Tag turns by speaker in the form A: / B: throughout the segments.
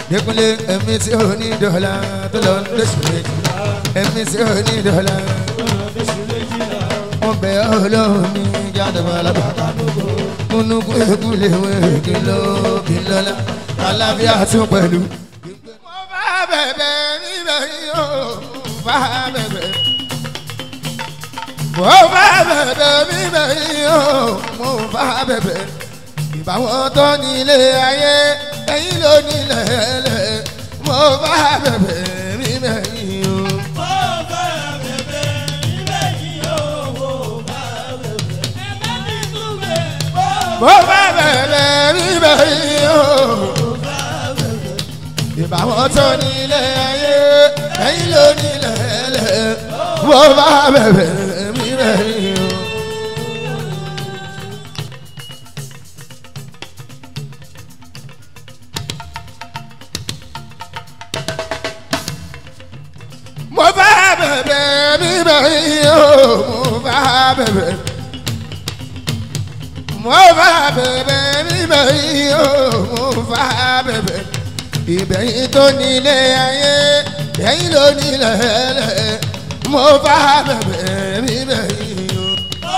A: Dékúnlé ẹ̀mí tí ò ní dọ́là tó lọ lóṣù méjìlá ẹ̀mí tí ò ní dọ́là mo bẹ̀ ọ́ lọ́hùn mi jáde wà lábàtà múnúkú èkúlé wẹ̀ kí ló kí lọ́la alábíà tún pẹ̀lú. mo bá bẹ̀bẹ̀ níbẹ̀ yóò bá bẹ̀bẹ̀ mo bá bẹ̀bẹ̀ níbẹ̀ yóò mo bá bẹ̀bẹ̀ ìbáwọn tó ní ilé ayé ẹ̀yin ló nílẹ̀ ẹlẹ̀ mo bá bẹ̀bẹ̀ níbẹ̀ yóò. mo bá bẹ̀bẹ̀ níbẹ̀ yóò ìbáwọn tó nílé ayé ẹ̀yin ló nílẹ̀ ẹlẹ̀ mo bá bẹ̀bẹ̀ níbẹ̀ yóò. mo bá bẹ̀bẹ̀ níbẹ̀ yóò mo bá bẹ̀bẹ̀ mo bá bẹ̀bẹ̀ níbẹ̀ yóò mo bá bẹ̀bẹ̀ ìbẹ̀yìn tó nílé ayé ẹ̀yin ló nílẹ̀ ẹlẹ̀ mo bá bẹ̀bẹ̀ níbẹ̀ yóò.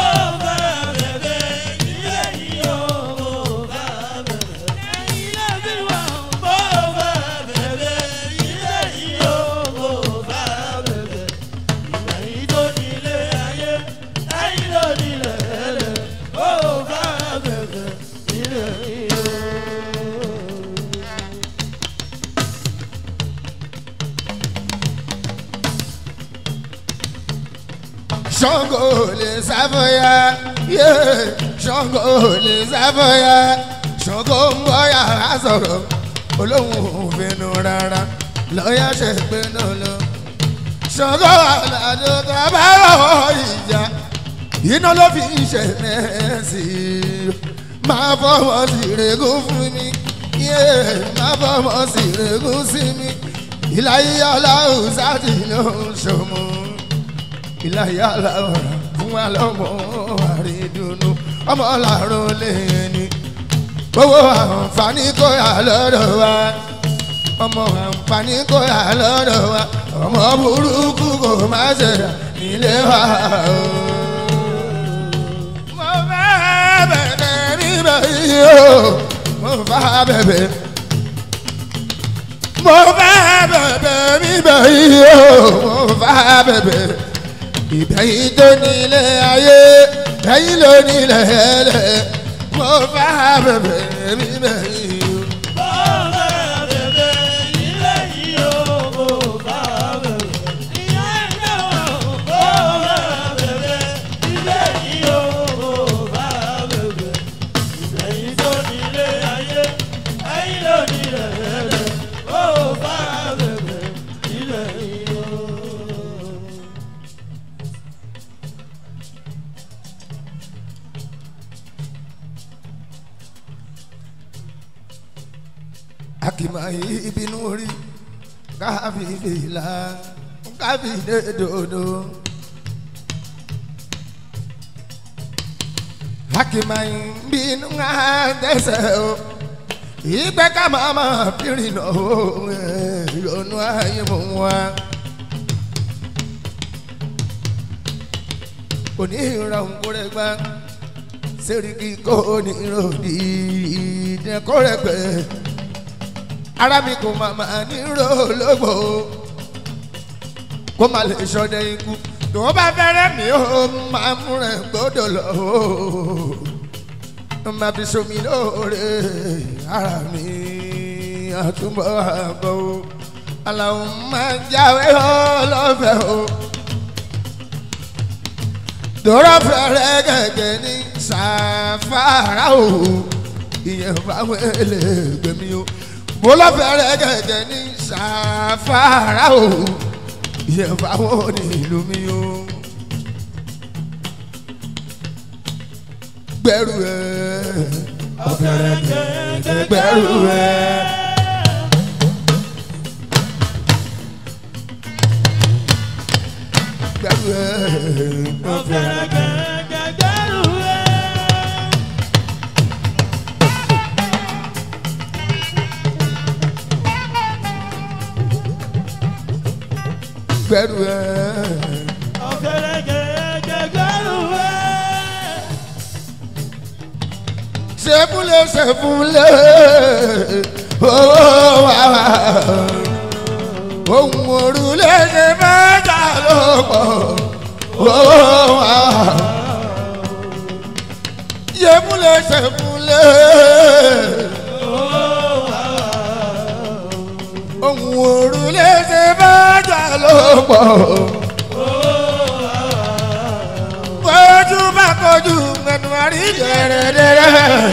A: Ṣàngó lè sáfọyà Ṣàngó lè sáfọyà Ṣàngó ń bọ̀ yàrá sọ̀rọ̀ olóhùn òfinú rárá lọ́yà ṣe pinnu lọ. Ṣàngó àlàdé tàbá rọ̀ ìjà iná ló fi ṣe mẹ́sì máa fọwọ́ sí regún fún mi máa fọwọ́ sí regún sí mi ìlàyé aláwọ̀ sáàtì ló ń ṣòmù. Ìlàyé aláwọ̀ fún wa lọ́mọ àrídùnnú ọmọ làrún lẹ́ni owó àǹfààní kó yà lọ́dọ̀ wa ọmọ àǹfààní kó yà lọ́dọ̀ wa ọmọ burúkú kò má ṣe nílé wa. mo bá bẹ̀bẹ̀ níbẹ̀ yóò mo bá bẹ̀bẹ̀ mo bá bẹ̀bẹ̀ níbẹ̀ yóò mo bá bẹ̀bẹ̀ ìbẹ̀yìn tó nílé ayé ẹ̀yin ló nílẹ̀ ẹlẹ̀ mo bá bẹ̀bẹ̀ níbẹ̀ yìí. mo bá bẹ̀bẹ̀ nílé yìí o mo bá bẹ̀bẹ̀ ìyá ẹ̀dá wa mo bá bẹ̀bẹ̀ nílé yìí o mo bá bẹ̀bẹ̀ ìbẹ̀yìn tó nílé ayé ẹ̀yin ló nílẹ̀ ẹlẹ̀ mo bá bẹ̀bẹ̀ nílé yìí o. Akimayi ibinu rí káfí fìlà káfí dòdò. Akimayi bínú ńlá dẹ́sẹ̀ o ìgbẹ́ ká máa fìrìn náà o ìrònú ayé mú wa. Onírà ń kórè gbá sẹ́ríkì kò ní ròdì ìdẹ́kọ̀rẹ́ pẹ́. Ara mi kò máa ní rólógbò kó má lè ṣọdẹ ikú tó bá fẹ́rẹ́ mi ó máa mú rẹ̀ gbọ́dọ̀ lọ ó máa fi ṣomi lóore ara mi àtúbọ̀ àbọ̀ ó aláwọ̀ máa jáwé ọlọ́fẹ́ ó dọ́rọ́ fẹ́rẹ́ gẹ́gẹ́ ní sàfárà ó ìyẹn fáwọn ẹlẹgbẹ̀mí ó mo lọ fẹ́rẹ́ gẹ́gẹ́ ní sàfárà o ìyẹn fáwọn onílù mi o. gbẹ́rù ẹ̀ ọ̀fẹ́rẹ́ gẹ́gẹ́ gbẹ́rù ẹ̀. gbẹ́rù ẹ̀ ọ̀fẹ́rẹ́ gẹ́gẹ́ gbẹ́rù ẹ̀. gbẹrù ẹ.
B: ọ̀kẹ́rẹ́kẹ́rẹ́kẹ́ gbẹrù ẹ.
A: ṣẹ́fúnlé ṣẹ́fúnlé owó wa ohun òrùlé ṣe mẹ́ta ló pọ̀ owó wa ṣẹ́fúnlé ṣẹ́fúnlé ohun òrùlé ṣe mẹ́ta ló pọ̀ kojú bá kojú mẹ́nu àrí dẹ̀rẹ̀dẹ̀rẹ̀.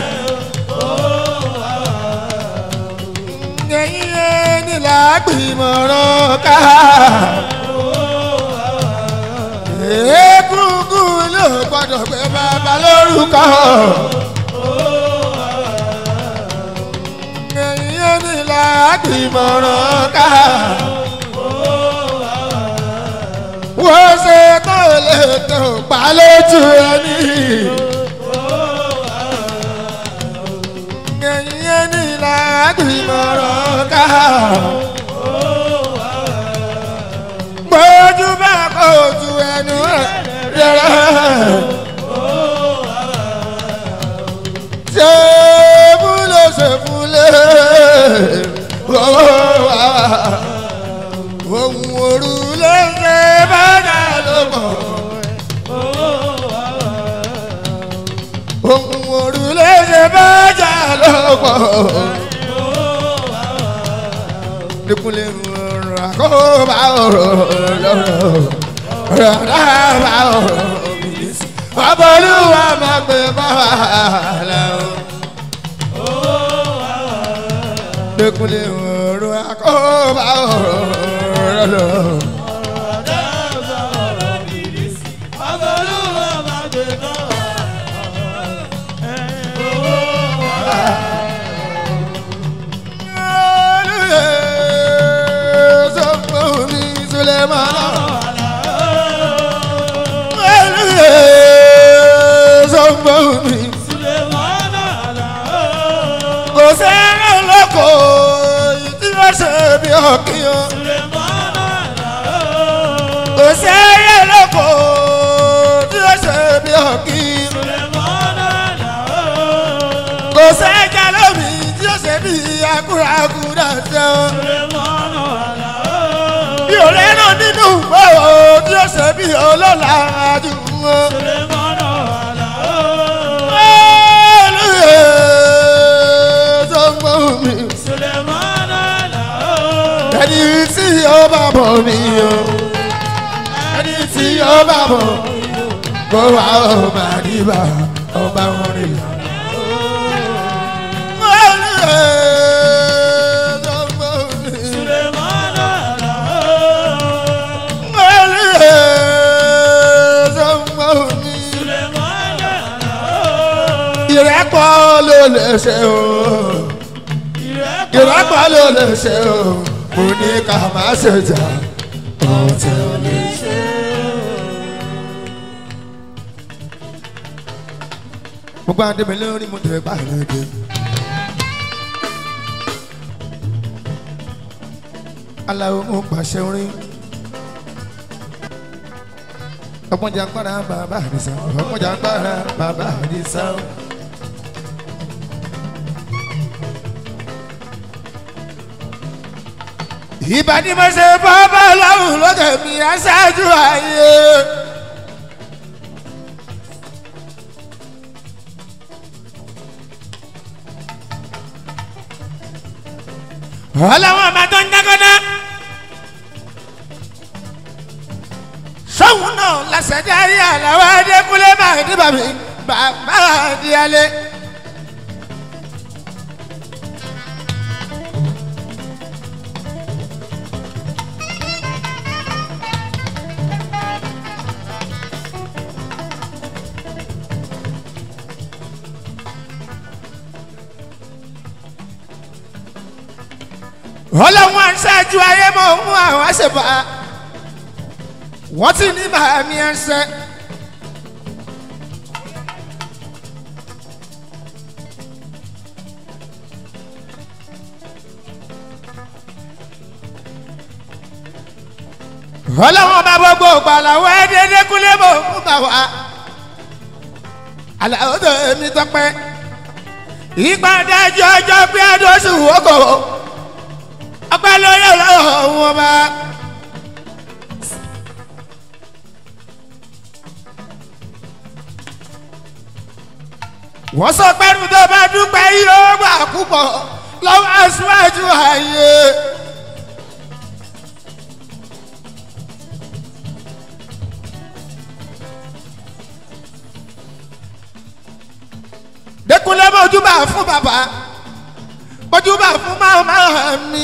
A: ẹ̀yin ẹni làgbìmọ̀ràn ká. egungun ló gbọ́dọ̀ pé bàbá lórúkọ. ẹ̀yin ẹni làgbìmọ̀ràn ká. wọ́n ṣe tó lè tó pa lójú ẹni. ẹ̀yin ẹni làgbìmọ̀ràn ká. gbójú bá kojú ẹnu rẹ̀. ṣèfúnlé ṣèfúnlé ohun òrùlé ṣe bàjá ló mọ̀. ohun òrùlé ṣe bàjá ló mọ̀. nípínlẹ̀ ọ̀rọ̀ àkóbá ọ̀rọ̀ lọ́rọ̀ rárá ọ̀rọ̀ mínísì ọbọ̀lúwa máa gbé bá wà lẹ́wọ̀n. nípínlẹ̀ ọ̀rọ̀ àkóbá ọ̀rọ̀ lọ́rọ̀. kò sẹ́rẹ̀ lóko tí wọ́n ṣe bí ọkìyàn. kò sẹ́rẹ̀ lóko tí wọ́n ṣe bí ọkìyàn. kò sẹ́jà lómi tí wọ́n ṣe bí akúrakúra jẹun. bí òré náà nínú bọ́ọ̀ tí wọ́n ṣe bí ọlọ́lá àdúgbò. ẹni tí ó bá bọ̀ mí o ẹni tí ó bá bọ̀ kó wá ó máa dìbà ọba wọn rè lọ. ìrẹ́pọ̀ ló lè ṣe o ìrẹ́pọ̀ ló lè ṣe o mo ní ká má ṣe jà ọ̀tẹ̀ ò lè ṣe. mo gbá dé mi lórí mo tẹ̀ pààrọ̀ dé. aláwo mo pàṣẹ orin ọgbọ́n jàǹgbára bàbá àdìsá ọgbọ́n jàǹgbára bàbá àdìsá. ìbàdí mo ṣe bàbá ọlọ́run lókè mi aṣáájú ayé. ọlọ́wọ́n ọba tó ń dákọ́dá. sọ́hun náà lásàjárí àlàwọ̀ adékúnlé máa ní bàbí bàbá àdìyálé. ọlọ́wọ́n aṣáájú ayé mọ̀ ń mú àwọn àṣẹ̀bà wọ́n ti ní bàmí ẹsẹ̀. ọlọ́wọ́n bá gbogbo gbàlàwọ́ dédé kúlẹ̀ bò fún bàwá aláwọ̀ tó èmi tọpẹ́ ìpàdé jọjọ pé àdóṣù wọ́kọ̀ ọpẹ́ lórí ọlọ́wọ́n bá. wọ́n sọ pẹ́rù tó bá dúpẹ́ yóò gbà púpọ̀ lọ́wọ́ aṣáájú ayé. Dékúnlé mojúbà fún bàbá mojúbà fún màmá mi.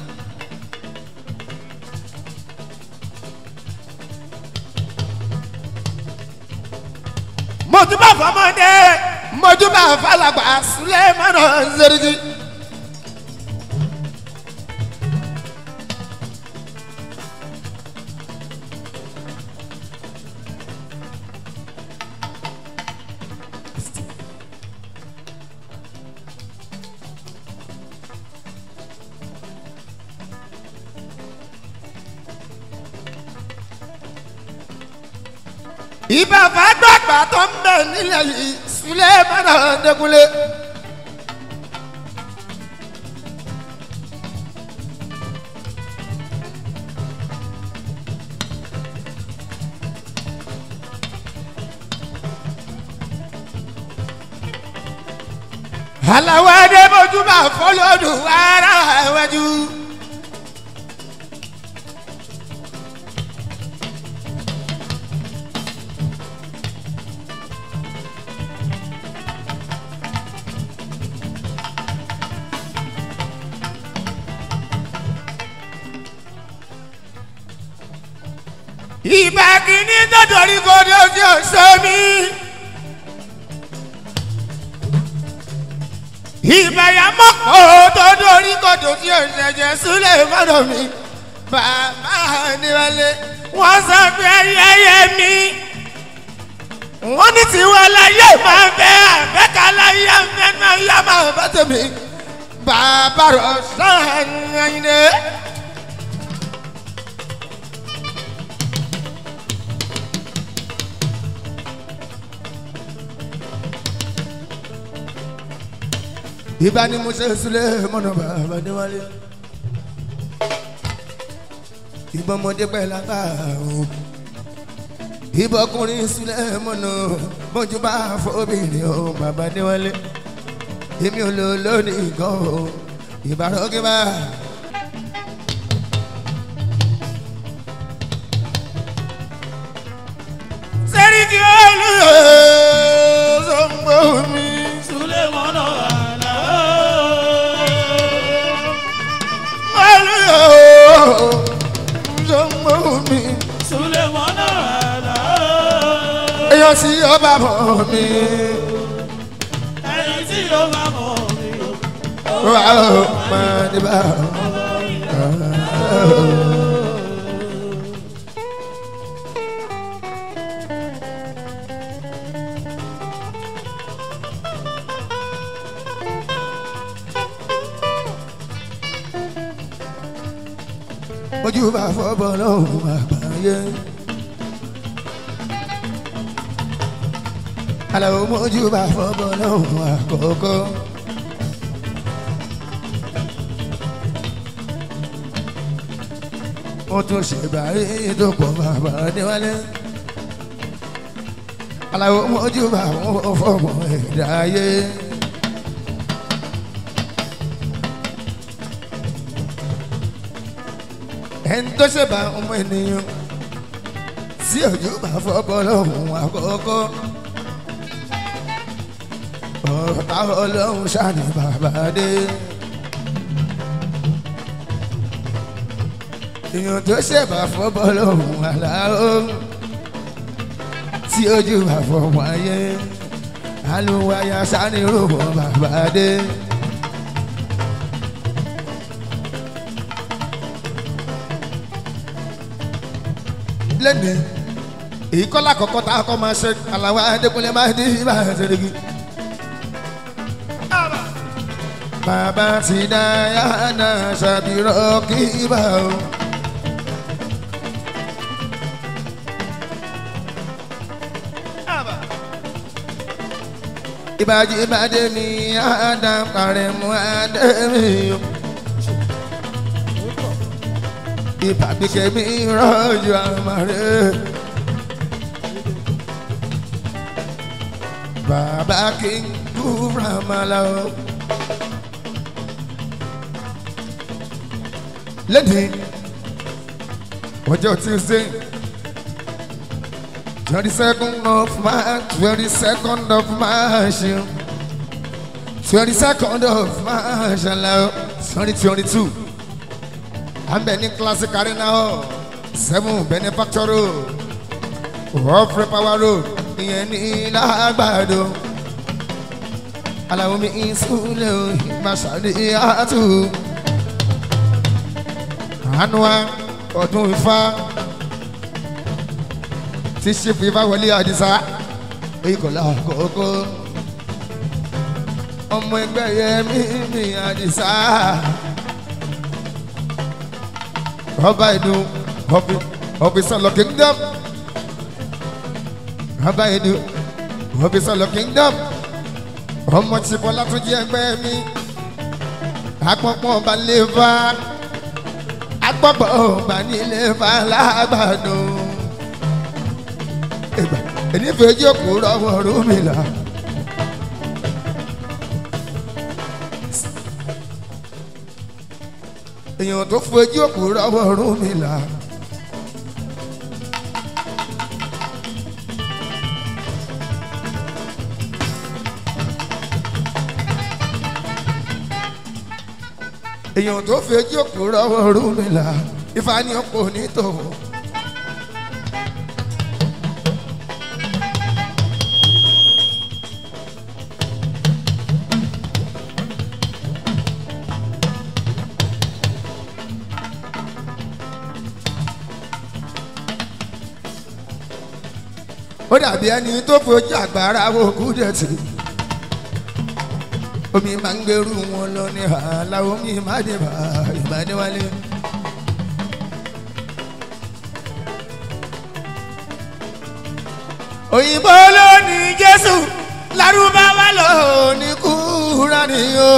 A: mojúbà fọmọdé mojúbà fàlàgbà Sulemana Seriki. ìbàfà gbàgbà tó ń bẹ nílẹ̀ yìí Sulemana Dékúnlé. aláwọ̀ adé mojúbà fọlọ́dún ara ẹ̀wájú. ìbá kìíní dọ́dọ̀rí kọ́dọ̀ tí ó sọ mí. ìbá ya mọ́kọ́ dọ́dọ̀rí kọ́dọ̀ tí ó ṣẹ̀jẹ̀ Sulemana mi. bàbá níwálé wọ́n sọ pé ayẹyẹ mi. wọ́n ní tiwọn láyé máa bẹ́ àbẹ́ká láyé mẹ́nà yá máa bá tèmi. bàbá rọ̀ sàn Àyìndé. ìbá ni mo ṣe Sulemana bàbá níwálé. ìbọn ọmọdé pẹ́ lákàrún. ìbọn ọkùnrin Sulemana mojúbà fóbìnrin o bàbá níwálé. èmi ò lò lónìí gan o ìbárọ̀gẹ́bà. Seriki olùyọ̀ sọ́ngbó mi.
B: Sulemana
A: sọ́ngbó mi.
B: Sulemana
A: èèyàn sí ọba bọ̀ mi.
B: ẹni tí yóò máa mọ̀ mí.
A: wà á máa dìbà. mojúbà fọ́bọ̀ lọ́hùn àgbáyé. aláwo mojúbà fọ́bọ̀ lọ́hùn àkọ́kọ́. ó tún ṣèbárí tó pọ̀ bàbá níwálé. aláwo mojúbà fọ́bọ̀ ẹ̀dá ayé. ẹni tó ṣe bá ọmọ ènìyàn tí ojú bá fọ́bọ́ lọ́hùn àkọ́kọ́. ọ̀tá ọlọ́run ṣàní bàbá dé. èèyàn tó ṣe bá fọ́bọ́ lọ́hùn aláwọ̀ tí ojú bá fọ́mọ ayé. alùwàyà ṣàní rògbò bàbá dé. lẹ́nu èyí kọ́ lákọ̀ọ́kọ́ tá a kọ́ máa ṣe Àlàó Adékúnlé máa dé ibà Seriki. bàbá ti dáyà náà ṣàbírọ̀ kí ibà o. ìbàjẹ́ ìbàdé mi Adam Karemu Adémi ìbàbíkẹ́ mi rọ́jò àmàrẹ́ bàbá kí n kúrò àmàlà o. lẹ́dí ọjọ́ Tuesday 22nd of March 22nd of March 22nd of March 2022 I'm Benny Classic Arena 7 Benefactor Road Offre Power Road ìyẹn ní Lágbàdo aláwọ̀ mi ìsúlẹ̀ ìmáṣàlẹ̀ àtú àánúwá ọdún Ifá tí ṣífù Ifá wọlé Àdìsá ìkọlá àkọ́kọ́ ọmọ ẹgbẹ́ Yẹmí mi Àdìsá ọba ìdú ọfíìsọ̀lọ̀ kingdom ọba ìdú ọfíìsọ̀lọ̀ kingdom ọmọ tí Bọ́lá tún jẹ́ ẹgbẹ́ mi àpọ̀pọ̀ ọba lè fa àpọ̀pọ̀ ọba nílé fa Lágbàdo ènìfẹ̀ẹ́jì òkú rọwọ́ Ọ̀rúnmìlà èèyàn tó fojú òkú rọwọ́ Ọ̀rúnmìlà èèyàn tó fojú òkú rọwọ́ Ọ̀rúnmìlà Ifá ní ọ̀pọ̀ onítòwò. Ó dàbí ẹni tó fojú àgbàrá wo Kúdẹ̀tì omi máa ń gbèrú wọn lọ ní àlà omi ìmádìbà ìbádéwálé. Òyìnbó ló ní Jésù Lárúbáwá ló ní Kúránì o.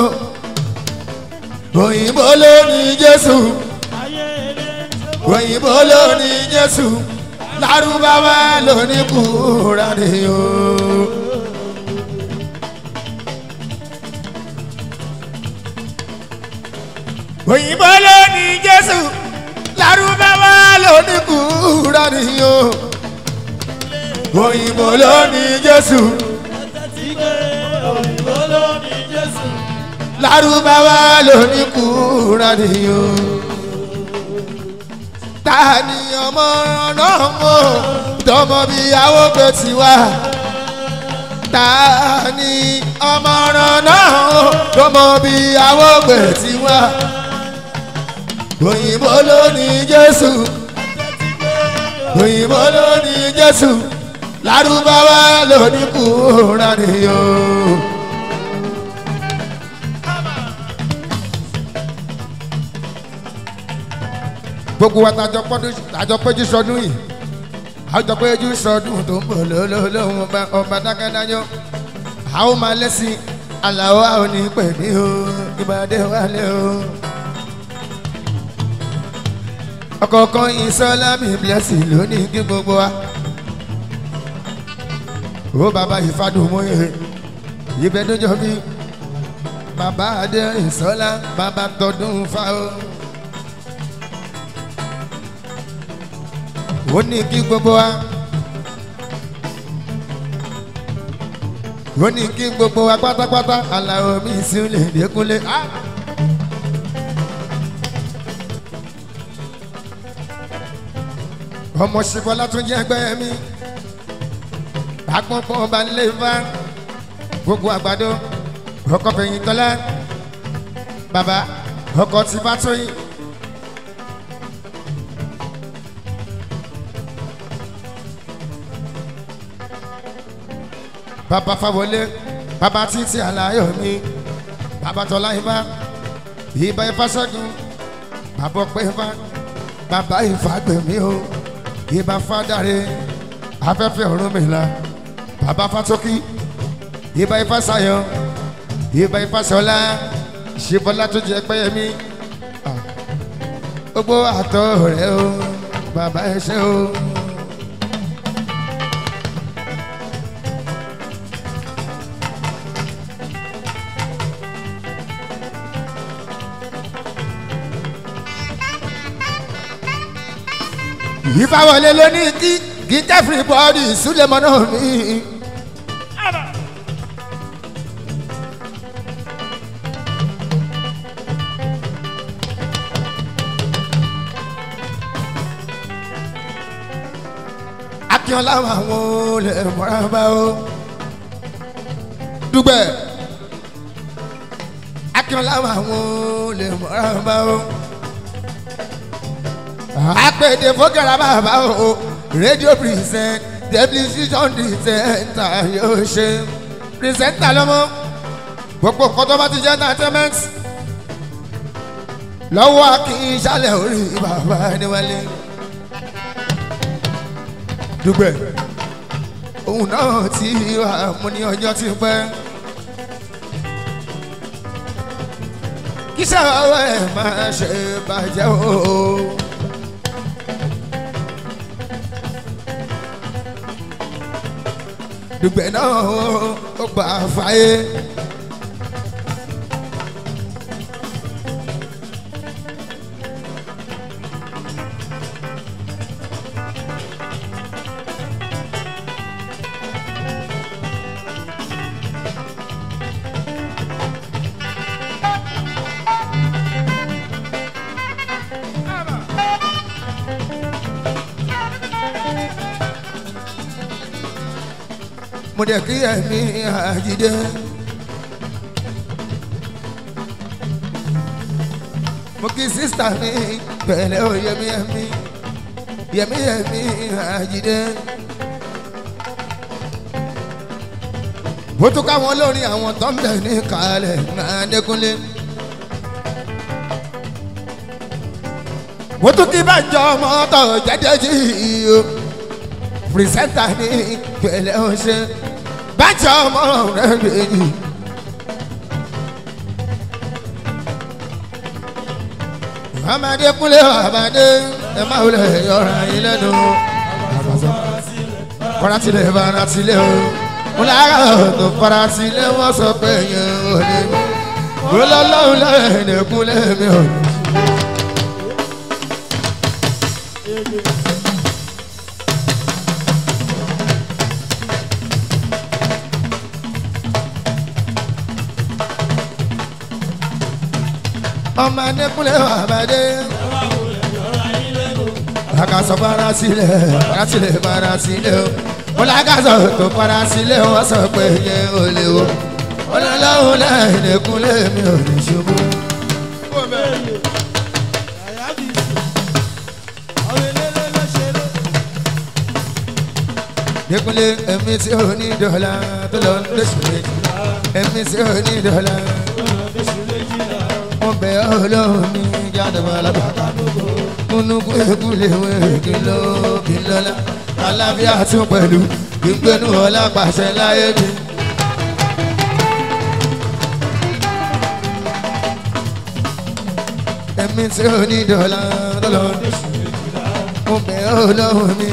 A: Òyìnbó ló ní Jésù òyìnbó ló ní Jésù Lárúbáwá ló ní Kúránì o. Òyìnbó ló ní Jésù Lárúbáwá ló ní Kúránì o. Òyìnbó ló ní Jésù
B: òyìnbó ló ní Jésù
A: Lárúbáwá ló ní Kúránì o. Ta ni ọmọ náà mọ̀ tọmọ bí ìyàwó pé tiwa? Ta ni ọmọ náà tọmọ bí ìyàwó pé tiwa? Òyìnbó ló ní Jésù òyìnbó ló ní Jésù Lárúbáwá ló ní Kúránì o. Gbogbo wa tàjọ péjú sọdún yìí àjọ péjú sọdún tó ń bọ̀ lọ́lọ́lọ́hún ọba dákẹ́dájọ́ a ó máa lẹ́sìn Àlàó a ò ní pè mí o ìbàdí wálé o. Ọ̀kọ̀ọ̀kan Ìsọ́lá mi blessing lónìí kí gbogbo wa. Ó bàbá Ìfádùnmóyè ìbẹ́dúnjọ́ bí bàbá Adé Ìsọ́lá bàbá tọdún fáwọn. Ó ní kí gbogbo wa ó ní kí gbogbo wa pátápátá Àlàó mi sílẹ̀ Dékúnlé. Ọmọ Ṣíbọ́lá tún jẹ́ ẹgbẹ́ mi àpọ̀pọ̀ ọba ńlẹ̀ Ifá gbogbo àgbàdo ọkọ̀ Fẹ̀yìntọ́lá bàbá ọkọ̀ tí bá tó yìí. Bàbá Fáwọlé bàbá Títí Aláyọ̀ mi bàbá Tọ́lá Ifá ìbá Ifá Ṣẹ́gun bàbá Ọpẹ́ Ifá bàbá Ìfàgbèmí o ìbá Fádàrẹ afẹ́fẹ́ Ọ̀rúnmìlà bàbá Fátókí Ìbà Ifásayọ̀, Ìbà Ifásọlá, Ṣìbọ́lá tó jẹ́ Pẹ́yẹmí. Gbogbo àtọ̀ rẹ̀ o, bàbá ẹ ṣé o. Ìfàwọlé ló ní kí everybody Sulemana mi. Akínọlá àwọn olè mọ́ra bá o. Dùgbẹ̀. Akínọlá àwọn olè mọ́ra bá o. Apèdè fọ́gàrà bàbá o. Radio present television presenter yóò ṣe. Presenter lọ́mọ. Gbogbo kọ́tọ́ bá ti jẹ́ entertainment. Lọ́wọ́ Akínṣálẹ̀ orí bàbá Adéwálé. Dùgbẹ̀ òun náà tí wà mú ní ọjọ́ tí pẹ́. Kí sáwọ́ ẹ̀ máa ṣe bàjẹ́ o. Dùgbẹ̀ náà ó gbà fàyè. Mo dẹ̀ kí ẹ̀mí Àjídé. Mo kí sísítà mi pẹ̀lẹ́ o Yẹmí Àjídé. Mo tún káwọn lórí àwọn tó ń bẹ̀ ní kalẹ̀ Adékúnlé. Mo tún kí Bánjọ mọ́tò jẹ́jẹ́jì o. Pírísẹ́ńtà ní pẹ̀lẹ́ o ṣe. Bánjọ ọmọ rẹ̀ lèyí. Adékúnlé àbádé ẹ má wulẹ̀ yọra yín lẹ́nu. Faratilẹ̀ faratilẹ̀ o. Mo lára tó faratilẹ̀ wọ́n sọ pé yẹn ò lè mú. Mo lọ́lọ́run lẹ́yìn Adékúnlé mi ò ní. Ọmọ Adékúnlé àbádé. Àkàsọ̀ farasilẹ̀ o. Mo lákàsọ̀ tó farasilẹ̀ wọ́n sọ pé yẹn ò lè wo. Ọlọ́run lẹ́yìn Adékúnlé mi ò ní ṣubú. Adékúnlé ẹ̀mí tí ò ní dọ́là tó lọ ń lóṣù méjì. Ẹ̀mí tí ò ní dọ́là. Mo bẹ̀ Ọlọ́run mi jáde wà lábàkà. Múnúkú ekúlé wẹ̀ kí lọ́la. Alábíà tún pẹ̀lú gbígbénú ọlá pàṣẹ láyé mi. Ẹ̀mí tí ò ní dọ́là tó lọ ń lóṣù méjì. Mo bẹ̀ Ọlọ́run mi.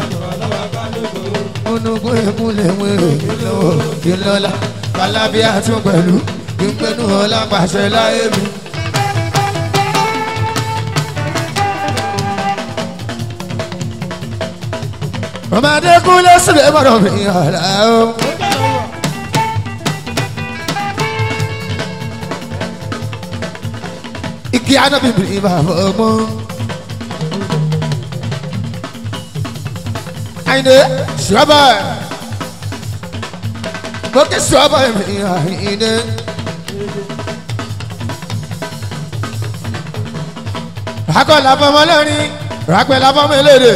A: Múnúkú ekúlé wẹ̀ kí lọ́la. Alábíà tún pẹ̀lú gbígbénú ọlá pàṣẹ láyé mi. Ọmọ Adékúnlé Sulemana mi ọ̀la o. Igi anábì mi bàbá ọgbọ́n. Àyìndé ṣọ́bà. Mo kí ṣọ́bà mi Àyìndé. Akọ̀lá fọmọ lórin, ràpẹ̀lá fọmọ elédè.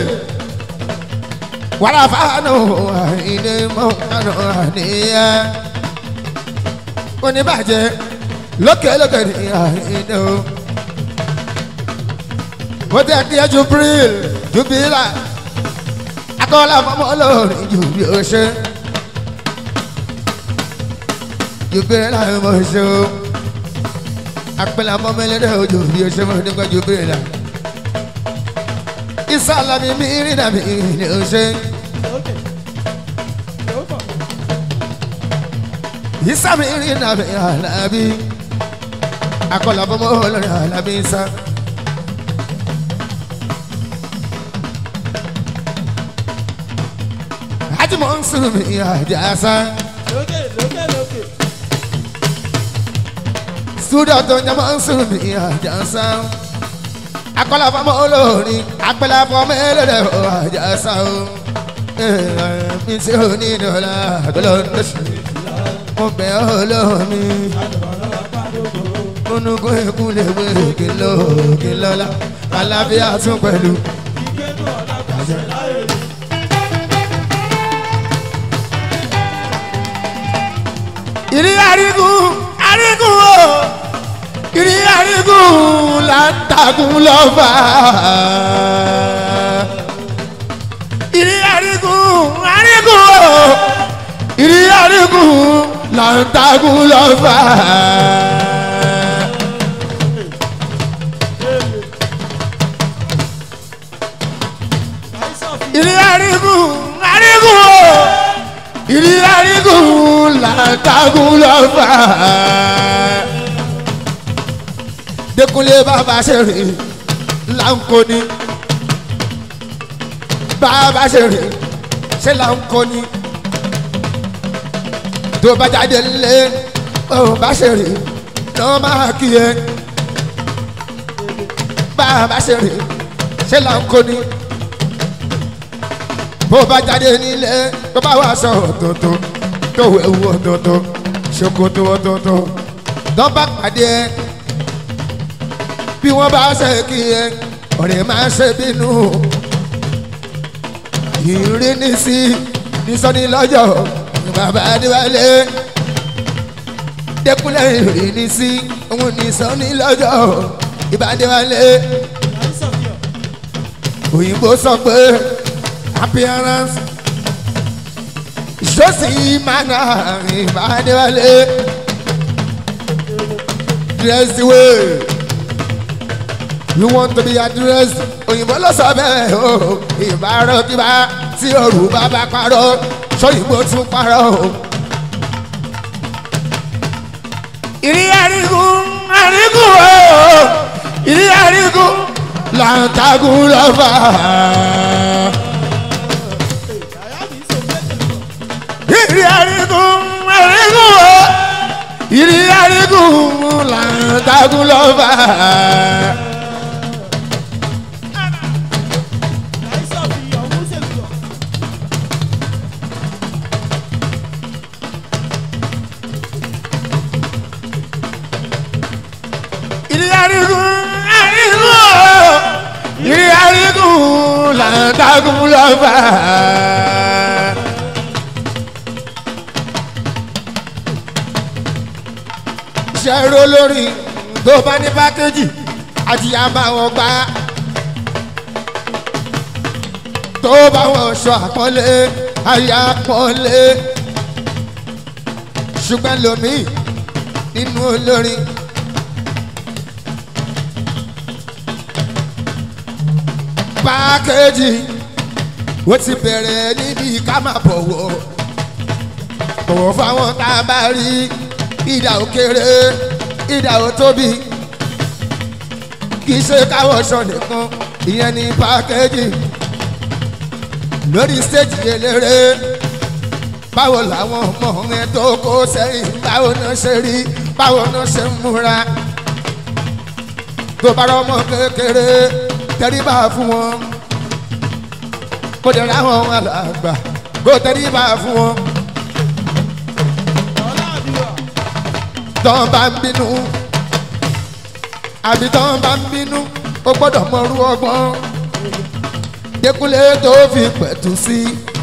A: Wàrà fáánù Àyìndé mọ́kànlá àníyá. Oníbàjẹ́ lókè ní Àyìndé o. Mo tẹ́ kí ẹ Jubrila. Akọ̀lá fọmọ lórin ju bí o ṣe. Jubrila mo ṣe o apẹlẹ ọmọ mẹlẹdẹ ojú bí o ṣe mo nípa Jubrila ìsàlámì mi rí dàbí ní o ṣe ìsàmì rí dàbí Àlàbí akọlà bọmọ olórin Àlàbí sá. Haji Mansur mi Àjàsá. Studio tó ń jẹ́ Mansur mi Àjàsá. Akọ́lá fọmọ olórin agbẹ́lá fọmọ ẹlẹ́dẹ̀ Àjàsá o. Mi ṣe onídọ̀ọ́lá àgbẹ̀lọ́ lọ́sùn. Mo bẹ̀ ọ́ lọ́wọ́ mi. Onúkún ekun lè wé kìlọ́lá. Àlàáfíà tún pẹ̀lú. Ìrí àrígùn o ìrí àrígùn là ń takùn lọ́fà. Ìrí àrígùn o ìrí àrígùn là ń takùn lọ́fà. Ìrí àrígùn o ìrí àrígùn làǹtàgùn lọ́fà. Dékúnlé bàbá ṣèrè láǹkóni bàbá ṣèrè ṣe láǹkóni tó bá jáde lé bàbá ṣèrè náà máa kí ẹ bàbá ṣèrè ṣe láǹkóni bó bá jáde nílé tó bá wà sọ ọ̀tọ̀ọ̀tọ̀ tó wẹ̀wù ọ̀tọ̀ọ̀tọ̀ ṣòkòtò ọ̀tọ̀ọ̀tọ̀ tó bá pàdé ẹ bí wọ́n bá ṣe kí ẹ ọ̀rẹ́ máa ṣe bínú ìrínisí nísọ́ni lọ́jọ́ bàbá Adéwálé Dékúnlé ìrínisí òun nísọ́ni lọ́jọ́ ìbá Adéwálé òyìnbó sọ pé appearance shows the manner ìbá Adéwálé dress the way you want to be addressed òyìnbó ló sọ bẹ́ẹ̀ o ìbárọ̀ kíbá tí Yorùbá bá parọ́ sọ́yìnbó tún parọ́ o. Ìrí àrígùn o ìrí àrígùn làǹtàgùn lọ́fà. Ìrí àrígùn o ìrí àrígùn làǹtàgùn lọ́fà. Ìrí àrígùn làǹtàgùn lọ́fà. Ṣẹ̀rọ lórí tó bá ní pákéjì àti àbáwọn gbá tó bá wọn sọ àpọ́nlé ayé àpọ́nlé ṣùgbọ́n lómi nínú olórin pákéjì ó ti bẹ̀rẹ̀ níbi ká máa bọ̀wọ̀ fáwọn tá a bá rí ìdá òkèrè ìdá òtóbi kì í ṣe káwọ́ ṣọ nìkan ìyẹn ní pákéjì lórí stéèjì eléré báwo làwọn ọmọ yẹn tó kó sẹ́yìn báwo náà ṣe rí báwo náà ṣe ń múra tó bá rọmọ kékeré tẹríba fún wọn kó dẹ̀ ráwọn alàgbà kó tẹríba fún wọn. Tọ́n bá ń bínú àbí tọ́n bá ń bínú ó gbọ́dọ̀ mọrú ọgbọ́n Dékúnlé tó fi pẹ̀tù sí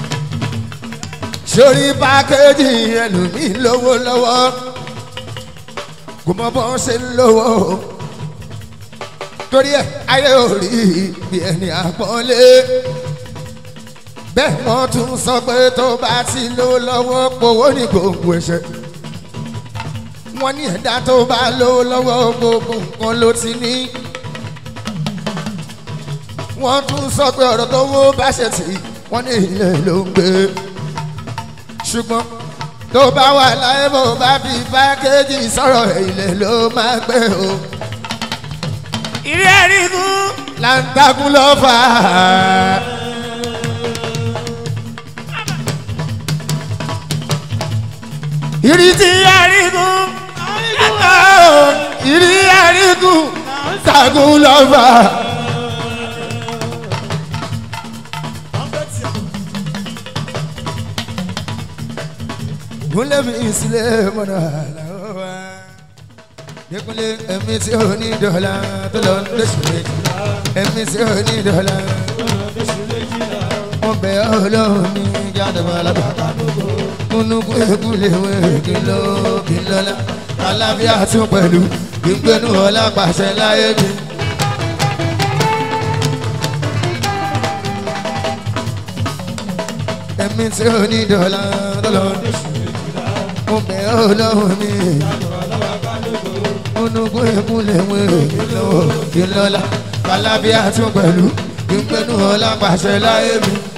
A: sórí pákéjì ẹlòmíì lówó lọ́wọ́ kò mọ bọ́n ṣe ń lówó torí ẹ̀ ayé ò rí bí ẹni àpọ́nlé bẹ́ẹ̀ wọ́n tún sọ pé tó bá ti lówó lọ́wọ́ powó ní gbòǹgbò ẹ̀ṣẹ̀ wọ́n ní ẹ̀dá tó bá lówó lọ́wọ́ gbogbo nǹkan ló ti ní. wọ́n tún sọ pé ọ̀rọ̀ tó wó bá ṣe tì wọ́n ní ilé ló ń gbé. ṣùgbọ́n tó bá wà láyé bó bá fi pákéjì sọ̀rọ̀ ilé ló máa gbé o. ìrí ẹ̀rígún là ń takùn lọ́ fà á. ìrí tí ẹ̀rígún ìrí ẹ̀rígún takùn lọ́ fà á. Gúnlẹ̀ mi sílẹ̀ mọ́nà àlàó wa. Dékúnlé ẹ̀mí tí ò ní dọ́là tó lọ ń dẹ́sù méjìlá. Ẹ̀mí tí ò ní dọ́là. Wọ́n bẹ̀ Ọlọ́run ní jádàbọ̀ alábàtà. Múnúkú ekúlé wẹ̀ kí ló kí lọ́lá. Alábíà tún pẹ̀lú kí n gbénú ọlá pàṣẹ láyé mi. Ẹ̀mí tí ò ní dọ́là tó lọ ń dẹ́sù. Mo bẹ̀ Ọlọ́run mi. Múnúkú ekúlé wẹ̀ kí lọ́lá. Alábíà tún pẹ̀lú kí n gbénú ọlá pàṣẹ láyé mi.